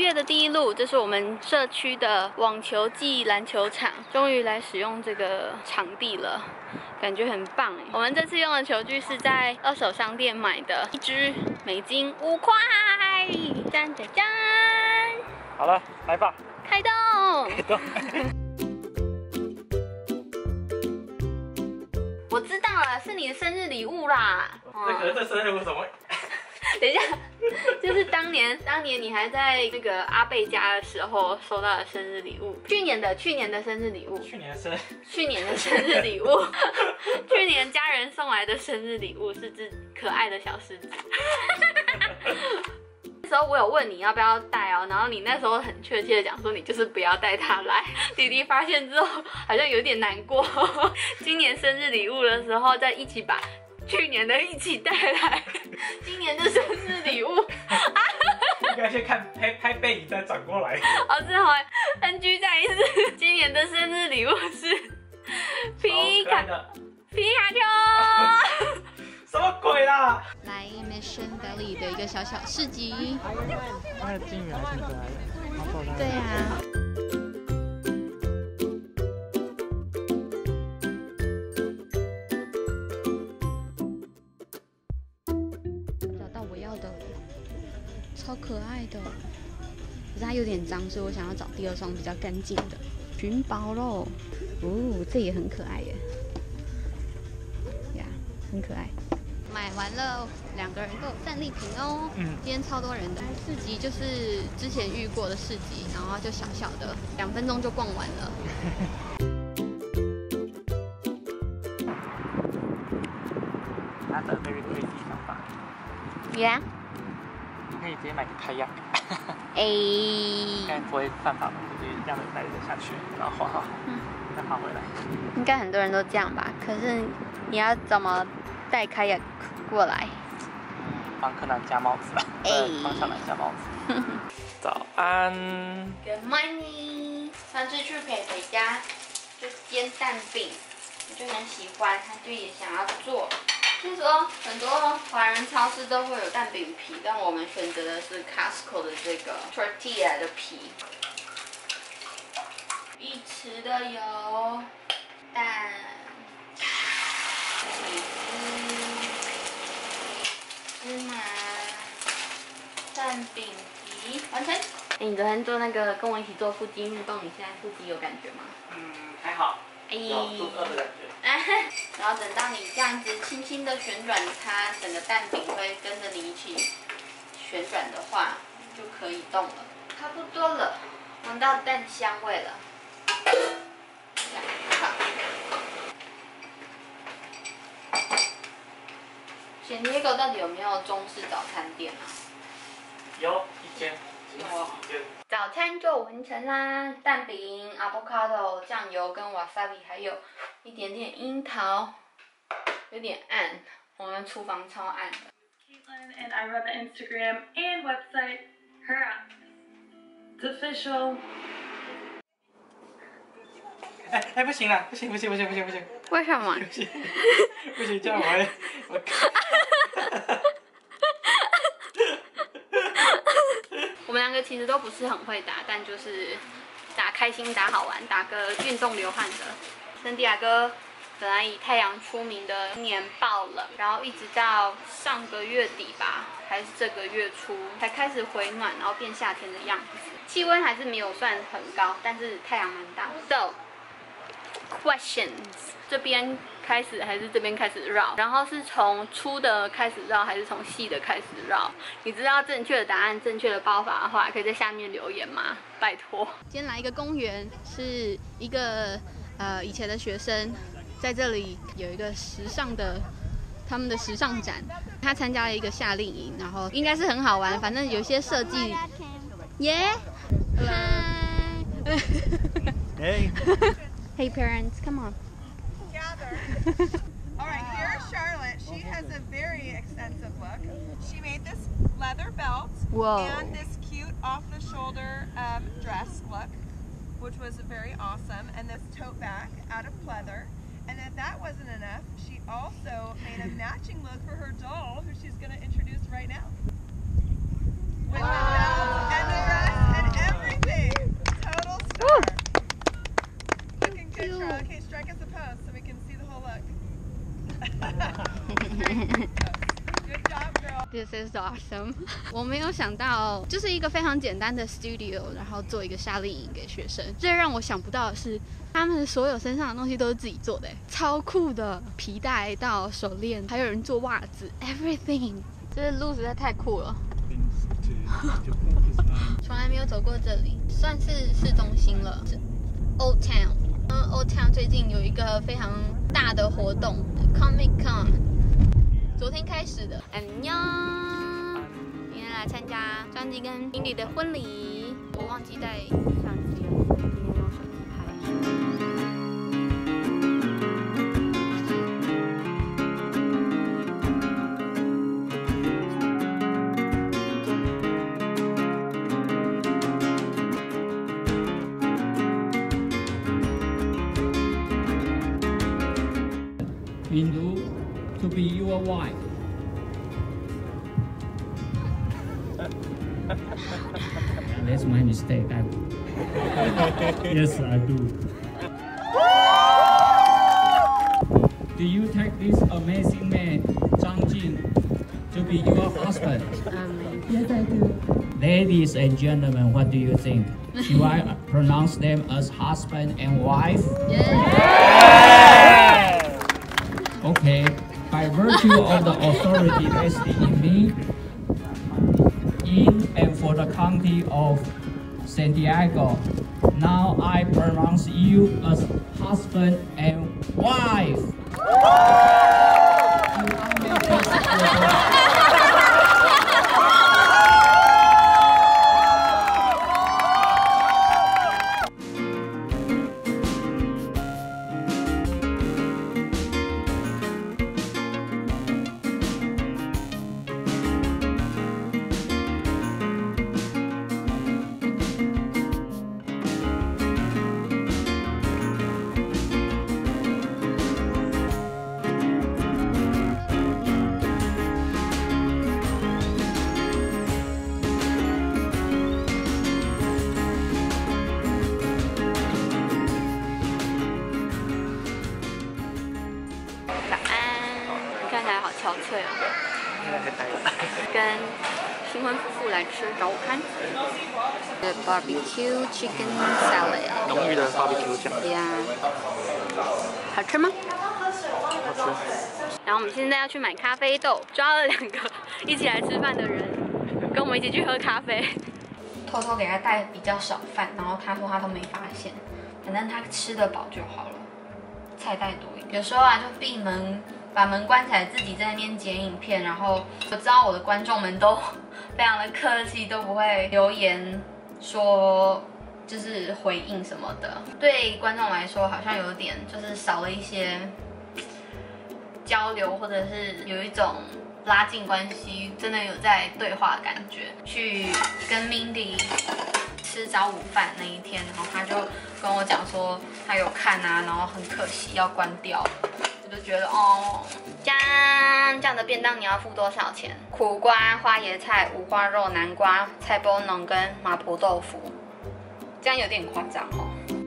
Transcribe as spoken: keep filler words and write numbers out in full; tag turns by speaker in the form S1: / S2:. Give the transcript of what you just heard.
S1: 业的第一路，这是我们社区的网球暨篮球场，终于来使用这个场地了，感觉很棒哎。我们这次用的球具是在二手商店买的，一支美金五块，짠짠짠！
S2: 好了，来吧，
S1: 开动！
S2: 开动！
S1: 我知道了，是你的生日礼物啦。
S2: 这可是这生日礼物怎么？
S1: 等一下，就是当年当年你还在那个阿贝家的时候收到的生日礼物，去年的去年的生日礼物，
S2: 去年的生日，
S1: 去年的生日礼物，去年家人送来的生日礼物是只可爱的小狮子。那时候我有问你要不要带哦，然后你那时候很确切的讲说你就是不要带它来。弟弟发现之后好像有点难过，今年生日礼物的时候再一起把去年的一起带来，今年的生日礼物。
S2: 应该先看拍拍背影再转过来。
S1: 哦，是好 ，N G 再一次，今年的生日礼物是皮卡皮卡丘。
S2: 什么鬼啦！
S1: 来 Mission Valley 的一个小小市集。
S2: 那个金鱼还挺可爱的，好可爱。
S1: 对啊。找到我要的了，超可爱的。可是它有点脏，所以我想要找第二双比较干净的。寻宝喽！哦，这也很可爱耶。呀，很可爱。买完了，两个人都有战利品哦。嗯，今天超多人的市集，就是之前遇过的市集，然后就小小的，两分钟就逛完了。
S2: 他的那个推机想法。
S1: Yeah。
S2: 你可以直接买个开亚。
S1: 哎。
S2: 应该不会犯法吧？就是这样子带着下去，然后滑好，嗯，再滑回来。
S1: 应该很多人都这样吧？可是你要怎么带开亚过来？
S2: 帮柯南加帽子了，哎，帮小南加帽子。早安
S1: ，Good morning。上次去培培家就煎蛋饼，我就很喜欢，他就也想要做。听说很多华人超市都会有蛋饼皮，但我们选择的是 Costco 的这个 tortilla 的皮。一匙的油，蛋，起司，芝麻，蛋饼皮，完成。哎、欸，你昨天做那个跟我一起做腹肌运动，你现在腹肌有感觉吗？
S2: 嗯，还好。
S1: 哎、欸，
S2: 有肚饿的感觉。
S1: 然后等到你这样子轻轻的旋转它，整个蛋饼会跟着你一起旋转的话，就可以动了。差不多了，闻到蛋香味了。San Diego到底有没有中式早餐店啊？
S2: 有一间。
S1: 有。早餐就完成啦，蛋饼、avocado、酱油跟 wasabi， 还有一点点樱桃，有点暗，我们厨房超暗的。
S3: Caitlin and I run the Instagram and website. Her app. It's official.
S2: 哎哎，不行了，不行不行不行不行不行！
S1: 为什么？
S2: 不行不行，这样我会我。
S1: 我们两个其实都不是很会打，但就是打开心、打好玩、打个运动流汗的。圣地亚哥本来以太阳出名的，今年爆冷，然后一直到上个月底吧，还是这个月初才开始回暖，然后变夏天的样子。气温还是没有算很高，但是太阳蛮大。So questions， 这边开始还是这边开始绕？然后是从粗的开始绕，还是从细的开始绕？你知道正确的答案、正确的包法的话，可以在下面留言吗？拜托。今天来一个公园，是一个呃以前的学生在这里有一个时尚的他们的时尚展，他参加了一个夏令营，然后应该是很好玩，反正有些设计。耶！嗨。
S2: Hey.
S1: Hey parents, come on.
S4: Gather. All right, here's Charlotte. She has a very extensive look. She made this leather belt
S1: Whoa.
S4: and this cute off-the-shoulder um, dress look, which was very awesome. And this tote bag out of pleather. And if that wasn't enough, she also made a matching look for her doll, who she's going to introduce right now. With the belt and the dress and
S1: This is awesome 。我没有想到，就是一个非常简单的 studio， 然后做一个夏令营给学生。最让我想不到的是，他们所有身上的东西都是自己做的，超酷的，皮带到手链，还有人做袜子 ，everything。这路实在太酷了，从来没有走过这里，算是市中心了，是 Old Town。嗯 ，Old Town 最近有一个非常大的活动 ，Comic Con。昨天开始的，安妞，今天来参加张吉跟英里的婚礼。我忘记带相机了，今天用手机拍。
S5: Hindu to be your wife. That's my mistake. I... yes, I do. Do you take this amazing man, Zhang Jin, to be your husband?
S1: Um,
S6: Yes, I do.
S5: Ladies and gentlemen, what do you think? Should I pronounce them as husband and wife? Okay, by virtue of the authority vested in me, in and for the county of Santiago, now I pronounce you as husband and wife.
S1: 憔悴哦。跟新婚夫妇来吃早午餐。The barbecue chicken salad。
S2: 浓郁的 barbecue 酱。
S1: 对呀。好吃吗？
S2: 好吃。
S1: 然后我们现在要去买咖啡豆，抓了两个一起来吃饭的人，跟我们一起去喝咖啡。偷偷给他带比较少饭，然后他说他都没发现，反正他吃得饱就好了。菜带多一点，有时候啊就闭门。把门关起来，自己在那边剪影片，然后我知道我的观众们都非常的客气，都不会留言说就是回应什么的。对观众来说，好像有点就是少了一些交流，或者是有一种拉近关系，真的有在对话的感觉。去跟 Mindy 吃早午饭那一天，然后他就跟我讲说他有看啊，然后很可惜要关掉。我就觉得哦，这样这样的便当你要付多少钱？苦瓜、花椰菜、五花肉、南瓜、菜包浓跟麻婆豆腐，这样有点夸张哦。